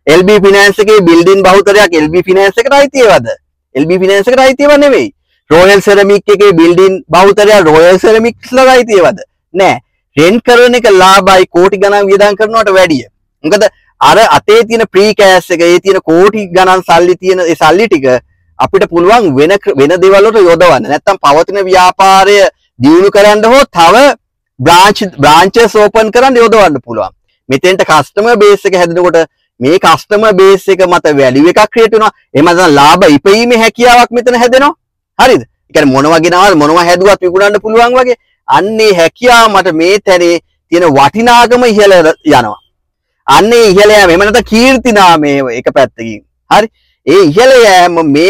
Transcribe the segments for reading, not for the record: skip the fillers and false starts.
LB finance එකේ building බහුතරයක් LB finance එකට අයිති ඒවාද? LB ෆිනෑන්ස් එකට අයිති ඒවා නෙවෙයි. රොයල් සෙරමික් එකේ බිල්ඩින් බහුතරයක් රොයල් සෙරමික්ස්ලා අයිති ඒවාද? නෑ. රෙන්ට් කරන එක ලාභයි කෝටි ගණන් වියදම් කරනවට වැඩිය. මොකද අර අතේ තියෙන ප්‍රී කෑෂ් එක ඒ තියෙන කෝටි ගණන් සල්ලි තියෙන ඒ සල්ලි ටික අපිට පුළුවන් වෙන දේවල් වලට යොදවන්න. නැත්තම් පවතින ව්‍යාපාරය දියුණු කරන්න හෝ තව බ්‍රාන්චස් ඕපන් කරන්න යොදවන්න පුළුවන්. මෙතෙන්ට කස්ටමර් බේස් එක හැදෙනකොට මේ කස්ටමර් බේස් එක මත වැලියු එකක් ක්‍රියේට් වෙනවා. එහෙම නැත්නම් ලාභ ඉපීමේ හැකියාවක් මෙතන හැදෙනවා. හරිද? ඒ කියන්නේ මොනවා ගෙනාවද මොනවා හැදුවත් විකුණන්න පුළුවන් වගේ. අන්නේ හැකියාව මට මේ තැනේ තියෙන වටිනාකම ඉහළ යනවා. අන්නේ ඉහළ යෑම එහෙම නැත්නම් කීර්ති නාමය එක පැත්තකින්. හරි? ඒ ඉහළ යෑම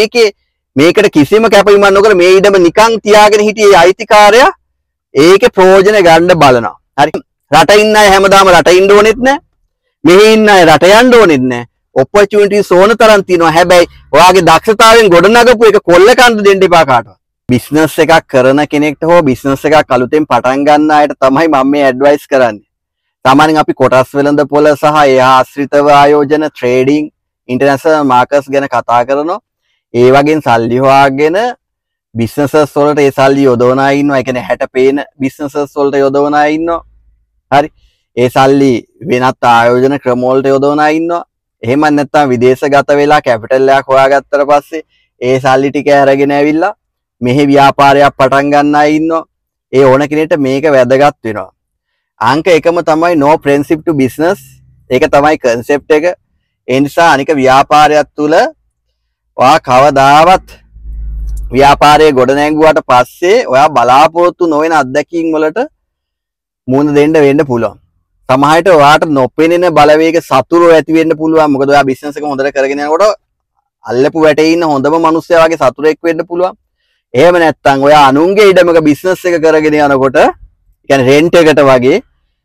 මේකට කිසිම කැපවීමක් නොකර මේ ඉඩම නිකන් තියාගෙන හිටියේ අයිතිකාරයා ඒකේ ප්‍රයෝජන ගන්න බලනවා. හරි? රට ඉන්න අය හැමදාම රට ඉන්න ඕනෙත් නැහැ. මෙහි ඉන්න අය රට යන්න ඕනෙත් නැහැ. ඔපචුනිටිස් ඕන තරම් තියෙනවා. හැබැයි ඔයාගේ දක්ෂතාවයෙන් ගොඩනගපු එක කොල්ල කන්න දෙන්න එපා කාටවත්. බිස්නස් එකක් කරන කෙනෙක්ට හෝ බිස්නස් එකක් අලුතෙන් පටන් ගන්න අයට තමයි මම මේ ඇඩ්වයිස් කරන්නේ. සාමාන්‍යයෙන් අපි කොටස් වෙළඳපොළ සහ ඒ ආශ්‍රිතව ආයෝජන ට්‍රේඩින් ඉන්ටර්නැෂනල් මාකට්ස් ගැන කතා කරනවා. ඒ වගේ සල්ලි හොයාගෙන බිස්නසස් වලට ඒ සල්ලි යොදවන අය ඉන්නවා. ඒ කියන්නේ හැට පේන බිස්නසස් වලට යොදවන අය ඉන්නවා. හරි. ඒ සල්ලි වෙනත් ආයෝජන ක්‍රම වලට යොදවන අය ඉන්නවා. එහෙම නැත්නම් විදේශගත වෙලා කැපිටල් එකක් හොයාගත්තට පස්සේ ඒ සල්ලි ටික අරගෙන ඇවිල්ලා මෙහි ව්‍යාපාරයක් පටන් ගන්න අය ඉන්නවා. ඒ ඕන කෙනෙක්ට මේක වැදගත් වෙනවා. අංක එකම තමයි no friendship to business. ඒක තමයි concept එක. ඒ නිසා අනික ව්‍යාපාරයක් තුල ඔයා කවදාවත් ව්‍යාපාරයේ ගොඩ නැංගුවාට පස්සේ ඔයා බලාපොරොත්තු නොවන අත්දැකීම් වලට මුහුණ දෙන්න වෙන්න පුළුවන්. සමහරවිට ඔයාට නොපෙනෙන බලවේග සතුරු ඇති වෙන්න පුළුවන්. මොකද ඔයා බිස්නස් එක හොඳට කරගෙන යනකොට අල්ලපු වැටේ ඉන්න හොඳම මිනිස්සයා වගේ සතුරෙක් වෙන්න පුළුවන්. එහෙම නැත්නම් ඔයා අනුන්ගේ ඉඩමක බිස්නස් එක කරගෙන යනකොට කියන්නේ රෙන්ට් එකට වගේ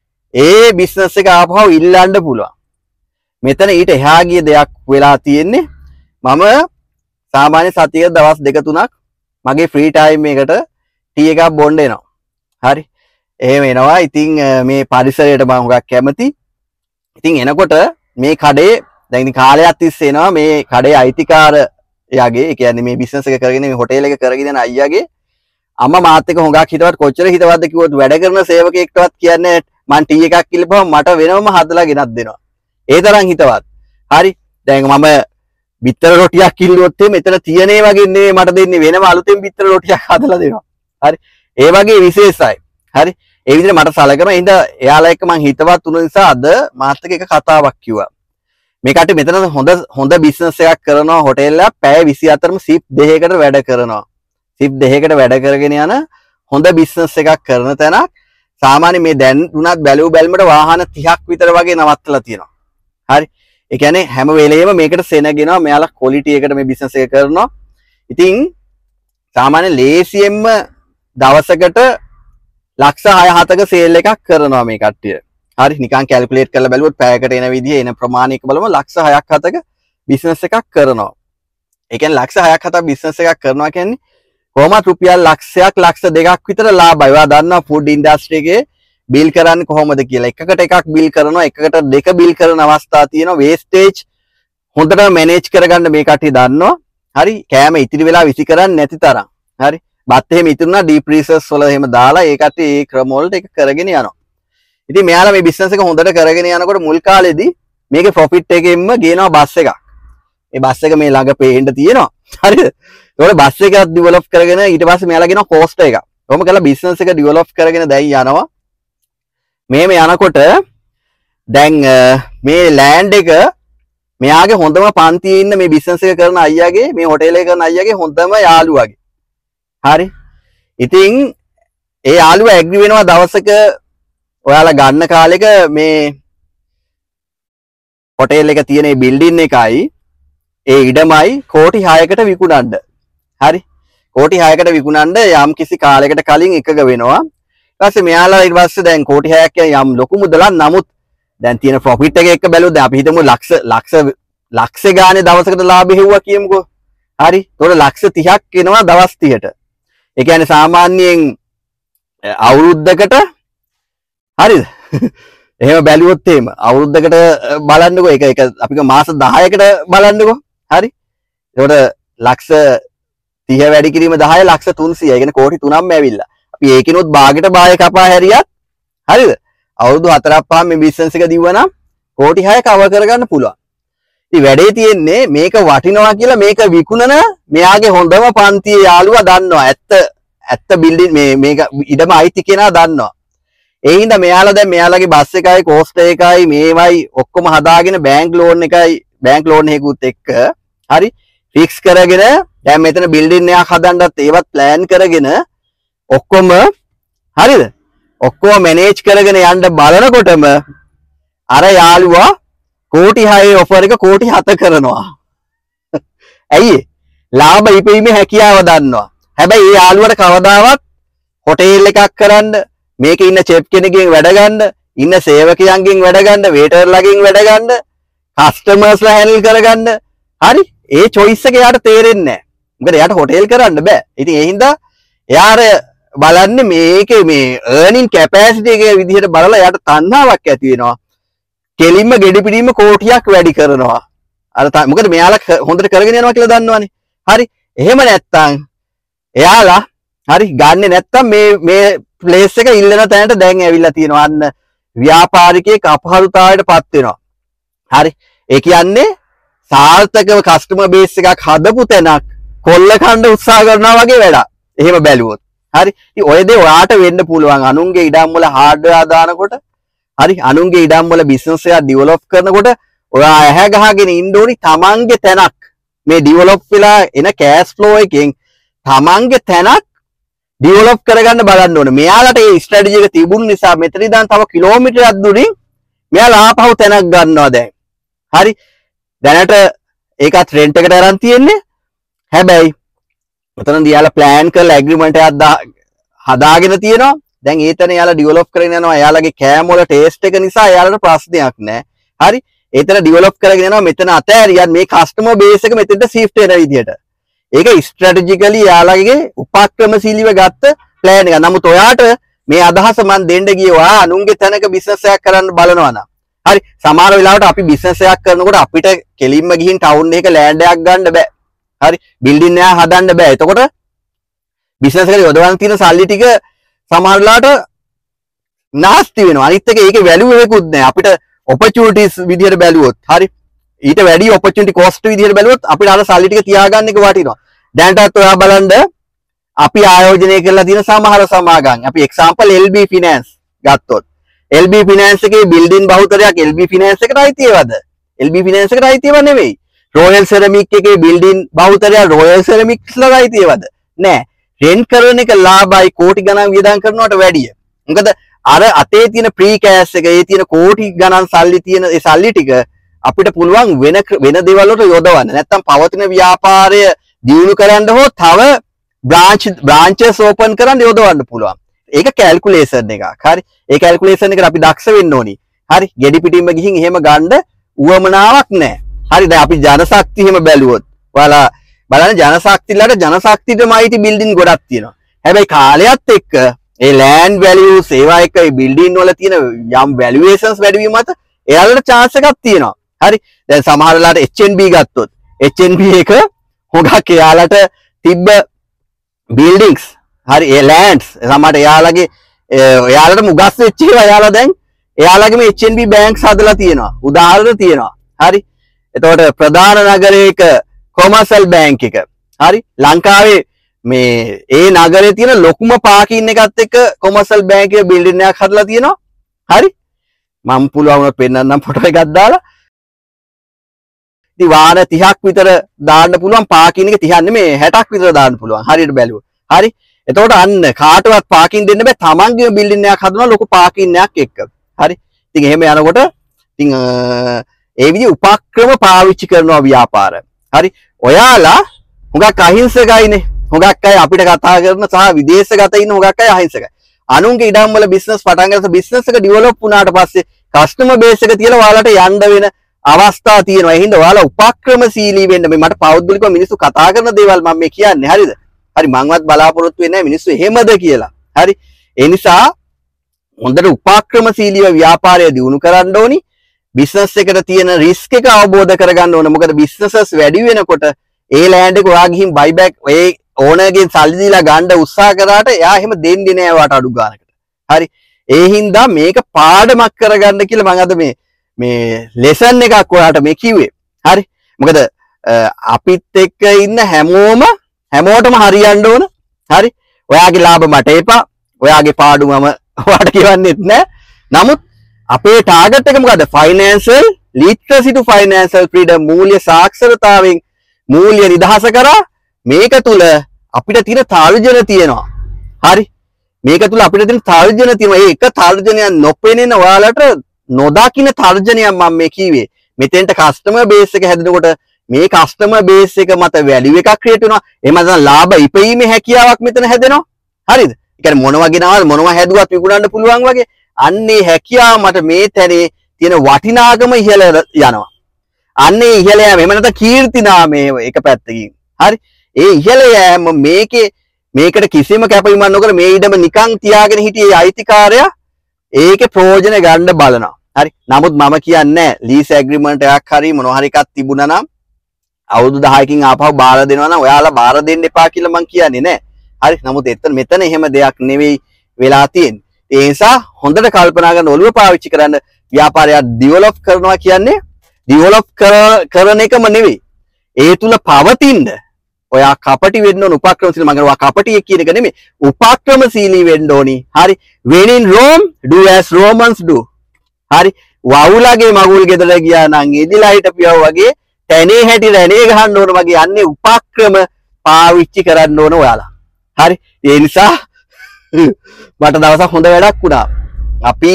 ඒ බිස්නස් එක ආපහු ඉල්ලන්න පුළුවන්. මෙතන ඊට එහා ගිය දෙයක් වෙලා තියෙන්නේ මම සාමාන්‍ය සතියේ දවස් 2-3ක් මගේ ෆ්‍රී ටයිම් එකට ටී එකක් බොන්න එනවා. හරි. එහෙම එනවා. ඉතින් මේ පරිසරයට මම හුඟක් කැමති. ඉතින් එනකොට මේ කඩේ දැන් ඉතින් කාලයක් තිස්සේ එනවා මේ කඩේ අයිතිකාරයාගේ ඒ කියන්නේ මේ බිස්නස් එක කරගෙන මේ හොටෙල් එක කරගෙන යන අයියාගේ අම්මා මාත් එක්ක හුඟක් හිතවත් කොච්චර හිතවත්ද කිව්වොත් වැඩ කරන සේවකයෙක්ටවත් කියන්නේ මං ටී එකක් කිල්ලපුවම මට වෙනවම හදලා ගෙනත් දෙනවා. ඒ තරම් හිතවත්. හරි. දැන් මම බිත්තර රොටියක් කිල්ලුවොත් මෙතන තියෙනේ වගේ නෙවෙයි මට දෙන්නේ වෙනම අලුතෙන් බිත්තර රොටියක් හදලා දෙනවා. හරි. ඒ වගේ විශේෂයි. හරි. ඒ විදිහට මට සලකනවා. ඉතින් එයාලා එක්ක මං හිතවත් වුණ නිසා අද මාත් එක්ක එක කතාවක් කිව්වා. මේ කට්ටිය මෙතන හොඳ බිස්නස් එකක් කරනවා හොටෙල් එකක් පැය 24ම සිප් 2කට වැඩ කරනවා. සිප් 2කට වැඩ කරගෙන යන හොඳ බිස්නස් එකක් කරන තැනක් සාමාන්‍ය මේ දැන් උනත් බැලුමට වාහන 30ක් විතර වගේ නවත්තලා තියෙනවා. හරි. ඒ කියන්නේ හැම වෙලේම මේකට සෙනගෙනවා මෙයාලා ක්වොලිටි එකට මේ බිස්නස් එක කරනවා. ඉතින් සාමාන්‍ය ලේසියෙන්ම දවසකට ලක්ෂ 6-7ක සේල් එකක් කරනවා මේ කට්ටිය. හරි. නිකන් කැල්කියුලේට් කරලා බැලුවොත් පැයකට එන විදිහේ එන ප්‍රමාණයක බලමු ලක්ෂ 6-7ක බිස්නස් එකක් කරනවා. ඒ කියන්නේ ලක්ෂ 6-7ක් බිස්නස් එකක් කරනවා කියන්නේ කොහොමද රුපියල් ලක්ෂයක් ලක්ෂ 2ක් විතර ලාභයි. ඔයා දන්නවා ෆුඩ් ඉන්ඩස්ට්‍රි එකේ බිල් කරන්නේ කොහොමද කියලා. එකකට එකක් බිල් කරනවා, එකකට දෙක බිල් කරන අවස්ථා තියෙනවා. වේස්ටේජ් හොඳට මැනේජ් කරගන්න මේ කට්ටිය දන්නවා. හරි. කෑම ඉතිරි වෙලා විසි කරන්නේ නැති තරම්. හරි. බත් එහෙම ඉතුරුනා ඩීප් ෆ්‍රීසර්ස් වල එහෙම දාලා ඒ කට්ටිය ඒ ක්‍රම වලට ඒක කරගෙන යනවා. ඉතින් මෙයාලා මේ බිස්නස් එක හොඳට කරගෙන යනකොට මුල් කාලෙදී මේකේ ප්‍රොෆිට් එකෙන්ම ගේනවා බස් එකක්. මේ බස් එක මේ ළඟ පේන්න තියෙනවා. හරිද? ඒකට බස් එක ඩෙවලොප් කරගෙන ඊට පස්සේ මෙයාලා ගෙනවා කෝස්ටර් එකක්. කොහොම කරලා බිස්නස් එක ඩෙවලොප් කරගෙන දැන් යනවා. මේ යනකොට දැන් මේ ලෑන්ඩ් එක මෙයාගේ හොඳම පන්තියේ ඉන්න මේ බිස්නස් එක කරන අයියාගේ මේ හොටෙල් එක කරන අයියාගේ හොඳම යාළුවාගේ. හරි. ඉතින් ඒ යාළුවා ඇග්‍රි වෙනවා දවසක ඔයාලා ගන්න කාලෙක මේ හොටෙල් එක තියෙන මේ බිල්ඩින් එකයි ඒ ඉඩමයි කෝටි 6කට විකුණන්න. හරි. කෝටි 6කට විකුණන්න යම් කිසි කාලයකට කලින් එකග වෙනවා. ඊට පස්සේ මෙයාලා ඊට පස්සේ දැන් කෝටි 6ක් කියන යම් ලොකු මුදලක් නමුත් දැන් තියෙන ප්‍රොෆිට් එක එක්ක බැලුවොත් දැන් අපි හිතමු ලක්ෂ ගානේ දවසකට ලාභය හෙව්වා කියමුකෝ. හරි. ඒතකොට ලක්ෂ 30ක් එනවා දවස් 30ට. ඒ කියන්නේ සාමාන්‍යයෙන් අවුරුද්දකට හරිද? එහෙම බැලුවොත් එහෙම අවුරුද්දකට බලන්නකෝ එක අපි මාස 10කට බලන්නකෝ. හරි. ඒකට ලක්ෂ 30 වැඩි කිරීම 10 ලක්ෂ 300. ඒ කියන්නේ කෝටි 3ක්ම ඇවිල්ලා. අපි ඒකිනුත් භාගයට භාගය කපා හැරියත් හරිද? අවුරුදු 4ක් මේ බිස්නස් එක දිව්වනම් කෝටි 6 කවර් කරගන්න පුළුවන්. ඉතින් වැඩේ තියෙන්නේ මේක වටිනවා කියලා මේක විකුණන මෙයාගේ හොඳම පන්තියේ යාළුවා දන්නවා. ඇත්ත බිල්ඩින් මේක ඉඩම අයිති කෙනා දන්නවා. ඒ හින්දා මෙයාලා දැන් මෙයාලගේ බස් එකයි කෝස්ට් එකයි මේවයි ඔක්කොම හදාගෙන බැංක් ලෝන් එකකුත් එක්ක හරි ෆික්ස් කරගෙන දැන් මෙතන බිල්ඩින් එකක් හදන්නත් ඒවත් ප්ලෑන් කරගෙන ඔක්කොම හරිද? ඔක්කොම මැනේජ් කරගෙන යන්න බලනකොටම අර යාළුවා කෝටි 6 ඔෆර් එක කෝටි 7 කරනවා. ඇයි? ලාභ ඉපීමේ හැකියාව දන්නවා. හැබැයි ඒ යාළුවට කවදාවත් හොටෙල් එකක් කරන්න මේකේ ඉන්න චෙෆ් කෙනෙක්ගෙන් වැඩ ගන්න, ඉන්න සේවකයන්ගෙන් වැඩ ගන්න, වේටර්ලාගෙන් වැඩ ගන්න, කස්ටමර්ස්ලා හැන්ඩල් කරගන්න. හරි? ඒ choice එක එයාට තේරෙන්නේ නැහැ. මොකද එයාට හොටෙල් කරන්න බෑ. ඉතින් ඒ හින්දා එයාට බලන්නේ මේකේ මේ earning capacity එකේ විදිහට බලලා එයාට තණ්හාවක් ඇති වෙනවා. කෙලින්ම ගෙඩි පිටීම කෝටියක් වැඩි කරනවා. අර මොකද මෙයාලා හොඳට කරගෙන යනවා කියලා දන්නවනේ. හරි? එහෙම නැත්තම් එයාලා හරි ගන්නෙ නැත්තම් මේ ප්ලේස් එක ඉල්ලන තැනට දැන් ඇවිල්ලා තියෙනවා. අන්න ව්‍යාපාරිකයෙක් අපහසුතාවයට පත් වෙනවා. හරි? ඒ කියන්නේ සාර්ථකව කස්ටමර් බේස් එකක් හදපු තැනක් කොල්ල කණ්ඩ උත්සාහ කරනවා වගේ වැඩක්. එහෙම බැලුවොත්. හරි? ඉතින් ඔය දේ ඔයාට වෙන්න පුළුවන්. අනුන්ගේ ඉඩම් වල හાર્ඩ්වෙයාර් දානකොට හරි අනුන්ගේ ඉඩම් වල බිස්නස් එකක් ඩෙවලොප් කරනකොට ඔයා ඇහැ ගහගෙන ඉන්න ඕනි තමන්ගේ තැනක් මේ ඩෙවලොප් වෙලා එන කෑෂ් ෆ්ලෝ එකෙන් තමන්ගේ තැනක් ඩෙවලොප් කරගන්න බලන්න ඕනේ. මෙයාලට ඒ ස්ට්‍රැටජි එක තිබුණ නිසා මෙතන ඉඳන් තව කිලෝමීටරයක් දුරින් මෙයාලා ආපහු තැනක් ගන්නවා දැන්. හරි? දැනට ඒකත් රෙන්ට් එකට අරන් තියෙන්නේ. හැබැයි මෙතනදී යාලා ප්ලෑන් කරලා ඇග්‍රීමන්ට් එකක් හදාගෙන තියෙනවා. දැන් ඒතන යාලා ඩෙවලොප් කරගෙන යනවා. යාලගේ කෑම වල ටේස්ට් එක නිසා යාලට ප්‍රශ්නයක් නැහැ. හරි? ඒතන ඩෙවලොප් කරගෙන යනවා. මෙතන අතෑරියන් මේ කස්ටමර් බේස් එක මෙතෙන්ට shift වෙන විදියට. ඒක ස්ට්‍රැටජිකලි යාලගේ උපක්‍රමශීලීව ගත්ත ප්ලෑන් එක. නමුත් ඔයාට මේ අදහස මම දෙන්න ගියේ ඔයා අනුන්ගේ තැනක බිස්නස් එකක් කරන්න බලනවා නම්. හරි? සමහර වෙලාවට අපි බිස්නස් එකක් කරනකොට අපිට කෙලින්ම ගිහින් ටවුන් එකක ලෑන්ඩ් එකක් ගන්න බෑ. හරි? බිල්ඩින් එකක් හදන්න බෑ. එතකොට බිස්නස් එකට යොදවන්න තියෙන සල්ලි ටික සමහර වෙලාවට නාස්ති වෙනවා. අනිත් එක ඒකේ වැලියු එකකුත් නැහැ. අපිට ඔපචුනිටිස් විදියට බැලුවොත් හරි ඊට වැඩි ඔපචුනිටි කොස්ට් විදියට බැලුවොත් අපිට අර සල්ලි ටික තියාගන්න එක වටිනවා. දැන්ටත් ඔයා බලන්න අපි ආයෝජනය කරලා තියෙන සමහර සමාගම් අපි එක්සැම්පල් LB ෆිනෑන්ස් ගත්තොත් LB ෆිනෑන්ස් එකේ බිල්ඩින් බහුතරයක් LB ෆිනෑන්ස් එකට අයිති ඒවද? LB ෆිනෑන්ස් එකට අයිති ඒවා නෙවෙයි. රොයල් සෙරමික් එකේ බිල්ඩින් බහුතරයක් රොයල් සෙරමික්ස්ලා අයිති ඒවද? නෑ. රෙන්ට් කරන එක ලාභයි කෝටි ගණන් වියදම් කරනවට වැඩිය. මොකද අර අතේ තියෙන ප්‍රී කෑෂ් එක ඒ තියෙන කෝටි ගණන් සල්ලි තියෙන ඒ සල්ලි ටික අපිට පුළුවන් වෙන දේවල් වලට යොදවන්න. නැත්තම් පවතින ව්‍යාපාරය දියුණු කරන්න හෝ තව බ්‍රාන්චස් ඕපන් කරන්න යොදවන්න පුළුවන්. ඒක කැල්කියුලේෂන් එකක්. හරි? ඒ කැල්කියුලේෂන් එකට අපි දක්ෂ වෙන්න ඕනි. හරි? ගෙඩි පිටින්ම ගිහින් එහෙම ගන්න උවමනාවක් නැහැ. හරි? දැන් අපි ජනශක්තිය එහෙම බැලුවොත් ඔයාලා බලන්න ජනශක්තියටම අයිති බිල්ඩින් ගොඩක් තියෙනවා. හැබැයි කාලයත් එක්ක ඒ ලෑන්ඩ් වැලියුස් ඒවා එක්ක ඒ බිල්ඩින් වල තියෙන යම් වැලියුේෂන්ස් වැඩි වීම මත එයාලට chance එකක් තියෙනවා. හරි? දැන් සමහර වෙලාවට HNB ගත්තොත් HNB එක හොඟක් එයාලට තිබ්බ බිල්ඩින්ග්ස් හරි ඒ ලෑන්ඩ්ස් සමහරට එයාලට මුගස් වෙච්ච ඒවා එයාලා දැන් එයාලගේම HNB බැංක්ස් හදලා තියෙනවා. උදාහරණ තියෙනවා. හරි? එතකොට ප්‍රධාන නගරයක කොමර්ෂල් බැංක් එක. හරි? ලංකාවේ මේ ඒ නගරේ තියෙන ලොකුම පාකින් එකත් එක්ක කොමර්ෂල් බැංක් එකේ බිල්ඩින් එකක් හදලා තියෙනවා. හරි? මම පුළුවන් වුණොත් පෙන්නන්නම් ෆොටෝ එකක් දාලා. ඉතින් වාහන 30ක් විතර දාන්න පුළුවන් පාකින් එක 30 නෙමෙයි 60ක් විතර දාන්න පුළුවන්. හරියට බැලුවොත්. හරි? එතකොට අන්න කාටවත් පාකින් දෙන්න බෑ. තමන්ගේම බිල්ඩින් එකක් හදනවා ලොකු පාකින් එකක් එක්ක. හරි? ඉතින් එහෙම යනකොට ඉතින් ඒ විදිහ උපක්‍රම පාවිච්චි කරනවා ව්‍යාපාර. හරි? ඔයාලා හුඟක් අහිංසකයිනේ. හුඟක් අය අපිට කතා කරන සහ විදේශගත ඉන්න හුඟක් අය අහිංසකයි. අනුන්ගේ ඉඩම් වල බිස්නස් පටන් ගන්න බිස්නස් එක ඩෙවලොප් වුණාට පස්සේ කස්ටමර් බේස් එක තියලා ඔයාලට යන්න වෙන අවස්ථා තියෙනවා. ඒ හින්දා ඔයාලා උපක්‍රමශීලී වෙන්න. මේ මට පෞද්ගලිකව මිනිස්සු කතා කරන දේවල් මම මේ කියන්නේ. හරිද? හරි මංවත් බලාපොරොත්තු වෙන්නේ නැහැ මිනිස්සු එහෙමද කියලා. හරි? ඒ නිසා හොඳට උපක්‍රමශීලීව ව්‍යාපාරය දියුණු කරන්න ඕනි. බිස්නස් එකට තියෙන රිස්ක් එක අවබෝධ කරගන්න ඕන. මොකද බිස්නසස් වැඩි වෙනකොට ඒ ලෑන්ඩ් එක ඔයා ගිහින් බයි බෑක් ඒ ඕනර්ගෙන් සල්ලි දීලා ගන්න උත්සාහ කරාට එයා එහෙම දෙන්නේ නෑ වාට අඩු ගානකට. හරි. ඒ හින්දා මේක පාඩමක් කරගන්න කියලා මම අද මේ ලෙසන් එකක් ඔයාලට මේ කිව්වේ. හරි. මොකද අපිත් එක්ක ඉන්න හැමෝටම හරියන්න ඕන. හරි. ඔයාගේ ලාභ මට එපා. ඔයාගේ පාඩු මම ඔයාට කියවන්නෙත් නෑ. නමුත් අපේ ටාගට් එක මොකද්ද? Financial literacy to financial freedom මූල්‍ය සාක්ෂරතාවෙන් මූල්‍ය නිදහස කරා මේක තුල අපිට තියෙන තර්ජන තියෙනවා. හරි. මේක තුල අපිට තියෙන තර්ජන තියෙනවා. ඒ එක තර්ජනයක් නොපෙනෙන ඔයාලට නොදකින්න තර්ජනයක් මම මේ කිව්වේ. මෙතෙන්ට කස්ටමර් බේස් එක හැදෙනකොට මේ කස්ටමර් බේස් එක මත වැලියු එකක් ක්‍රියේට් වෙනවා. එහෙම නැත්නම් ලාභ ඉපීමේ හැකියාවක් මෙතන හැදෙනවා. හරිද? ඒ කියන්නේ මොනවා ගෙනාවද මොනවා හැදුවත් විකුණන්න පුළුවන් වගේ. අන්නේ හැකියාව මට මේ තැනේ තියෙන වටිනාකම ඉහළ යනවා. අන්නේ ඉහළ යෑම එහෙම නැත්නම් කීර්ති නාමය එක පැත්තකින්. හරි. ඒ ඉහළ යෑම මේකට කිසිම කැපවීමක් නොකර මේ ඉඩම නිකන් තියාගෙන හිටියේ අයිතිකාරයා ඒකේ ප්‍රයෝජන ගන්න බලනවා. හරි. නමුත් මම කියන්නේ ලීස් ඇග්‍රීමන්ට් එකක් හරි මොනවා හරි එකක් තිබුණා නම් අවුරුදු 10කින් ආපහු බාර දෙනවා නම් ඔයාලා බාර දෙන්න එපා කියලා මං කියන්නේ නෑ. හරි. නමුත් මෙතන එහෙම දෙයක් නෙවෙයි වෙලා තියෙන්නේ. ඒ නිසා හොඳට කල්පනා කරන ඔළුව පාවිච්චි කරන්න ව්‍යාපාරය ඩෙවලොප් කරනවා කියන්නේ ඩෙවලොප් කරන එකම නෙවෙයි. ඒ තුල පවතින්න ඔයා කපටි වෙන්න ඕන උපක්‍රමශීලී මම කියනවා කපටි කියන එක නෙමෙයි උපක්‍රමශීලී වෙන්න ඕනි. හරි. when in Rome do as Romans do. හරි. වවුලගේ මගුල් ගෙදර ගියා නම් එදිලා හිටපියව වගේ තැනේ හැටි රැනේ ගහන්න ඕන වගේ යන්නේ උපක්‍රම පාවිච්චි කරන්න ඕන ඔයාලා. හරි. ඒ නිසා මට දවසක් හොඳ වැඩක් වුණා. අපි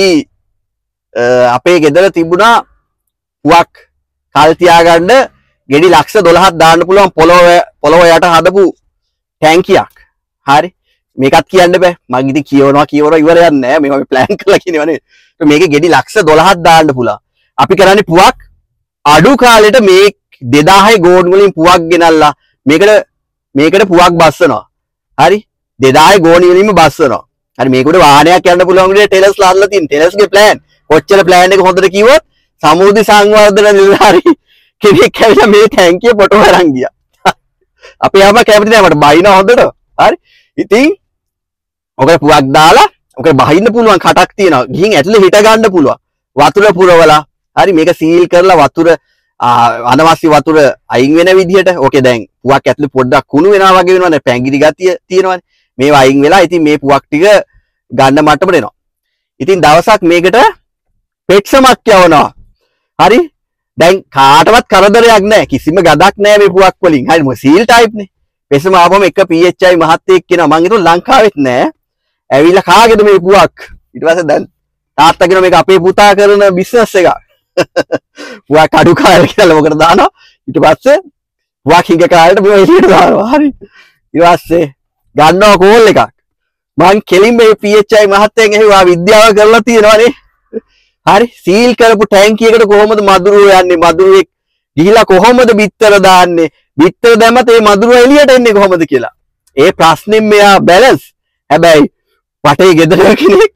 අපේ ගෙදර තිබුණා පුවක් කල් තියාගන්න ගෙඩි ලක්ෂ 12ක් දාන්න පුළුවන් පොළොව යට හදපු ටැංකියක්. හරි. මේකත් කියන්න බෑ. මම ඉතින් කියවනවා ඉවරයක් නෑ. මේක අපි ප්ලෑන් කරලා කියනවනේ. මේකේ ගෙඩි ලක්ෂ 12ක් දාන්න පුළුවන්. අපි කරන්නේ පුවක් අඩු කාලෙට මේ 2000 ගෝඩ් වලින් පුවක් ගෙනල්ලා මේකට පුවක් බස්සනවා. හරි. 2000 ගෝණි වලින්ම බස්සනවා. හරි. මේකට වාහනයක් යන්න පුළුවන් විදිහට ටෙලස් ලාදලා තියෙන. ටෙලස්ගේ ප්ලෑන්. කොච්චර ප්ලෑන් එක හොඳට කිව්වොත් සමෘද්ධි සංවර්ධන නිලධාරී කෙනෙක් ඇවිල්ලා මේ ටැංකිය ෆොටෝ අරන් ගියා. අපේ අම්මා කැමති නෑ මට බයින හොඳට. හරි. ඉතින් ඔකට පුවක් දාලා ඔකට බහින්න පුළුවන් කටක් තියෙනවා. ගිහින් ඇතුලේ හිට ගන්න පුළුවන්. වතුර පුරවලා හරි මේක සීල් කරලා වතුර අනවශ්‍ය වතුර අයින් වෙන විදිහට. ඕකේ දැන් පුවක් ඇතුලේ පොඩ්ඩක් කුණු වෙනවා වගේ වෙනවනේ. පැංගිරි ගතිය තියෙනවනේ. මේවා අයින් වෙලා ඉතින් මේ පුවක් ටික ගන්න මට්ටමට එනවා. ඉතින් දවසක් මේකට පෙට්සමක් යවනවා. හරි. දැන් කාටවත් කරදරයක් නැහැ. කිසිම ගදක් නැහැ මේ පුවක් වලින්. හරි මොකද සීල් ටයිප් නේ. පෙට්සම ආවම එක PHI මහත්තයෙක් කියනවා මං හිතුවා ලංකාවෙත් නැහැ. ඇවිල්ලා කාගේද මේ පුවක්? ඊට පස්සේ දැන් තාත්තා කියනවා මේක අපේ පුතා කරන බිස්නස් එකක්. පුවක් අඩු කාලේ කියලා මොකට දානවා. ඊට පස්සේ පුවක් හිඟ කාලේට මේව එළියට දානවා. හරි. ඊට පස්සේ ගන්නවා කෝල් එකක්. මං කෙලින් මේ PHI මහත්තයෙන් ඇහුවා විද්‍යාව කරලා තියෙනවනේ. හරි. සීල් කරපු ටැංකියකට කොහොමද මදුරුව යන්නේ? මදුරුවෙක් ගිහිලා කොහොමද බිත්තර දාන්නේ? බිත්තර දැම්මත් ඒ මදුරුව එළියට එන්නේ කොහොමද කියලා. ඒ ප්‍රශ්نين මෙයා බැලන්ස්. හැබැයි වටේ ගෙදර කෙනෙක්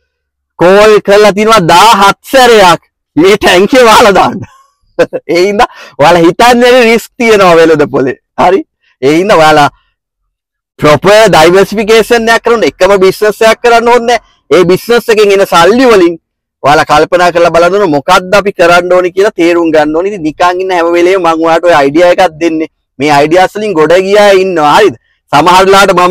කෝල් කරලා තිනවා 17 සැරයක් මේ ටැංකිය වහලා දාන්න. ඒ හින්දා ඔයාලා හිතන්නේ රිස්ක් තියනවා වෙලද පොලේ. හරි. ඒ හින්දා ඔයාලා proper diversification එකක් කරන එකම business එකක් කරන්න ඕනේ. ඒ business එකෙන් එන සල්ලි වලින් ඔයාලා කල්පනා කරලා බලන්න ඕන මොකක්ද අපි කරන්න ඕනේ කියලා තේරුම් ගන්න ඕනේ. ඉතින් නිකන් ඉන්න හැම වෙලේම මම ඔයාලට ඔය අයිඩියා එකක් දෙන්නේ. මේ අයිඩියාස් වලින් ගොඩ ගියා ඉන්නවා. හරිද? සමහරලාට මම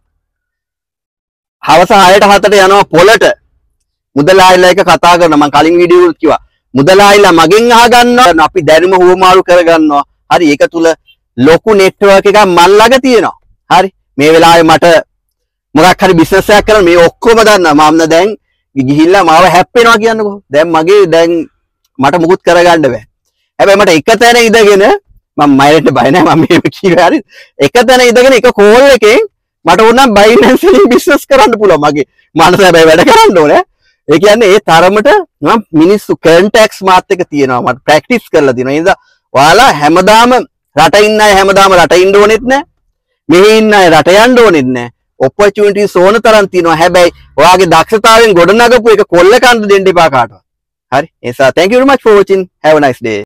හවස 6ට 7ට යනවා පොළට. මුදලායිලා එක කතා කරනවා. මම කලින් වීඩියෝ වල කිව්වා. මුදලායිලා මගෙන් අහගන්නවා. අපි දැනුම හුවමාරු කරගන්නවා. හරි. ඒක තුල ලොකු නෙට්වර්ක් එකක් මල් ළඟ තියෙනවා. හරි. මේ වෙලාවේ මට මොකක් හරි බිස්නස් එකක් කරන්න මේ ඔක්කොම දන්නවා. මම දැන් ගිහිල්ලා මාව හැප්පෙනවා කියන්නකෝ. දැන් මට මුකුත් කරගන්න බෑ. හැබැයි මට එක තැන ඉඳගෙන මම මයිලට බය නැහැ මම මේක කිව්වා හරි. එක තැන ඉඳගෙන එක කෝල් එකෙන් මට ඕනම් බයිනන්ස් වලින් බිස්නස් කරන්න පුළුවන්. මගේ මනස හැබැයි වැඩ කරන්න ඕනේ. ඒ කියන්නේ ඒ තරමට මම මිනිස්සු කන්ටැක්ට්ස් මාත් එක තියෙනවා. මට ප්‍රැක්ටිස් කරලා තියෙනවා. ඒ නිසා ඔයාලා හැමදාම රට ඉන්න අය හැමදාම රට ඉන්න ඕනෙත් නැහැ. මෙහි ඉන්න අය රට යන්න ඕනෙත් නැහැ. opportunities ඕන තරම් තියෙනවා. හැබැයි ඔයාගේ දක්ෂතාවයෙන් ගොඩනගපු එක කොල්ල කන්න දෙන්න එපා කාටවත්. හරි. ඒ නිසා thank you very much for watching. Have a nice day.